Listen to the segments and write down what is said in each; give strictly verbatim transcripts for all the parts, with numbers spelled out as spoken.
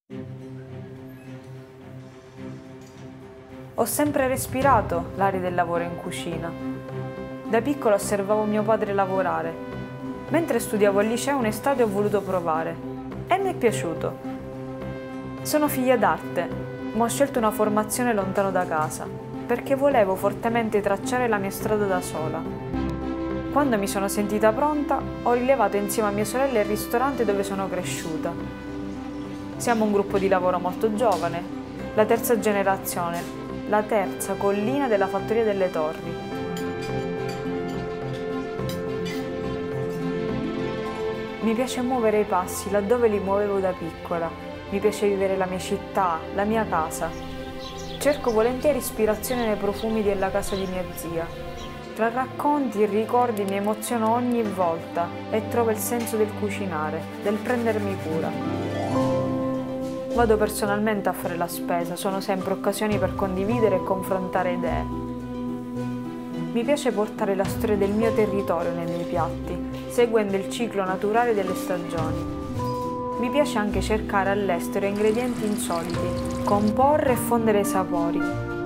Ho sempre respirato l'aria del lavoro in cucina. Da piccola osservavo mio padre lavorare. Mentre studiavo al liceo un'estate ho voluto provare e mi è piaciuto. Sono figlia d'arte, ma ho scelto una formazione lontano da casa, perché volevo fortemente tracciare la mia strada da sola. Quando mi sono sentita pronta, ho rilevato insieme a mia sorella il ristorante dove sono cresciuta. Siamo un gruppo di lavoro molto giovane, la terza generazione, la terza collina della fattoria delle torri. Mi piace muovere i passi laddove li muovevo da piccola. Mi piace vivere la mia città, la mia casa. Cerco volentieri ispirazione nei profumi della casa di mia zia. Tra racconti e ricordi mi emoziono ogni volta e trovo il senso del cucinare, del prendermi cura. Vado personalmente a fare la spesa, sono sempre occasioni per condividere e confrontare idee. Mi piace portare la storia del mio territorio nei miei piatti, seguendo il ciclo naturale delle stagioni. Mi piace anche cercare all'estero ingredienti insoliti, comporre e fondere i sapori.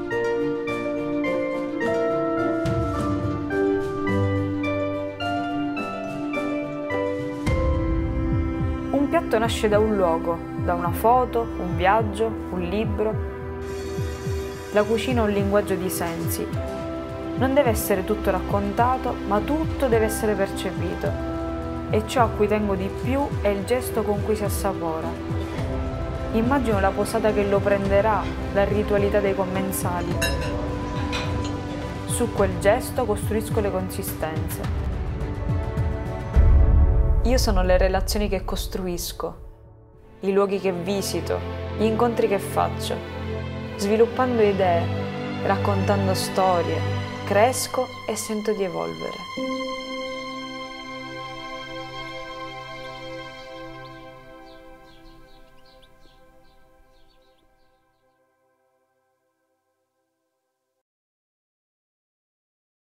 Un piatto nasce da un luogo, da una foto, un viaggio, un libro. La cucina è un linguaggio di sensi. Non deve essere tutto raccontato, ma tutto deve essere percepito. E ciò a cui tengo di più è il gesto con cui si assapora. Immagino la posata che lo prenderà, la ritualità dei commensali. Su quel gesto costruisco le consistenze. Io sono le relazioni che costruisco, i luoghi che visito, gli incontri che faccio. Sviluppando idee, raccontando storie, cresco e sento di evolvere.